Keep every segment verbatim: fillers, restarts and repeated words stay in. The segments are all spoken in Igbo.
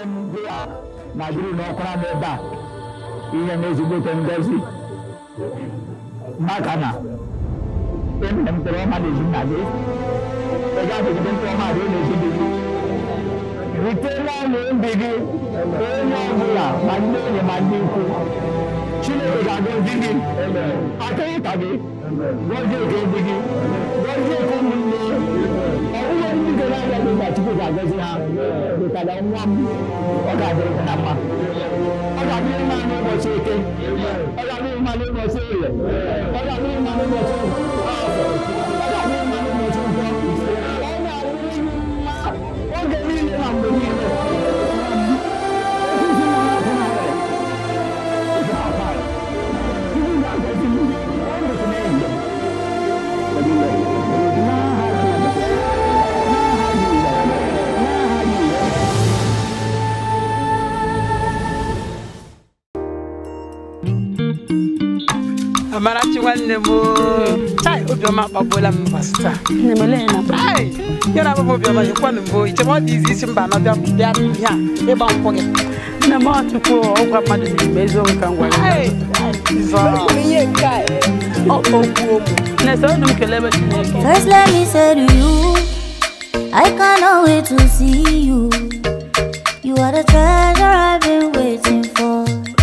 Najiri no kwa meba. Iye nezi bote ngozi. Makana. Em em tro ma de jinade. Ega de de tro ma de ne jibi. Ritela no mbigi. Enya bula, mande ne mande ku. Chile ega go digi. Akai tagi. Goje ke digi. Goje ko munde. Owo ndi ke na ya ni ba ti ko ga goje ha. De kada nwam. Oga de na ma. Oga bi ma ni bo se ke. Oga bi ma ni bo se ye. Oga bi ma ni bo se. Oga bi ma ni bo se. Ona ni ma. Oga ni ni ma bo ni. Amarachi wanne mo tai obioma babola mbasta ne melena ai yara babo obioma yekwana mbo ite mo dizi simba no bia bia bia e ba mpoge na ma tuko okwa madu ni bezo kangwa ai zo ye kai o o ku na so dum kelebe tineke. First let me say to you, I cannot wait to see you. You are the treasure I've been waiting for.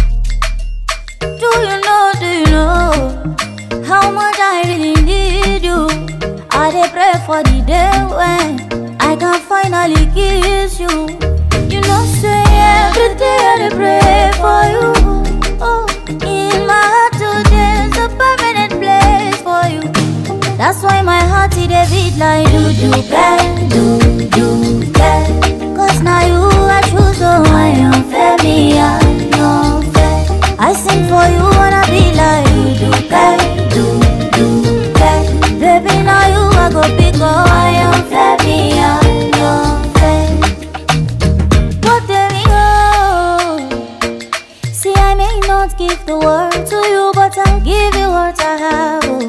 Do you know, do you know how much I really need you? I dey pray for the day when I can finally kiss you. You know, say every day I dey pray for you. Oh, in my heart today's a permanent place for you. That's why my heart it a beat like do do bang, do do bang. Cause now you I choose, so I am fair, me I am fair. I sing for you wanna be like you do bang, do do bang. Baby now you I go pick up, I am fair, me I am fair. But there we go. See I may not give the world to you, but I'll give you what I have. Oh.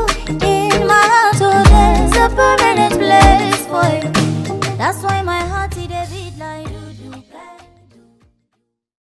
That's why my heart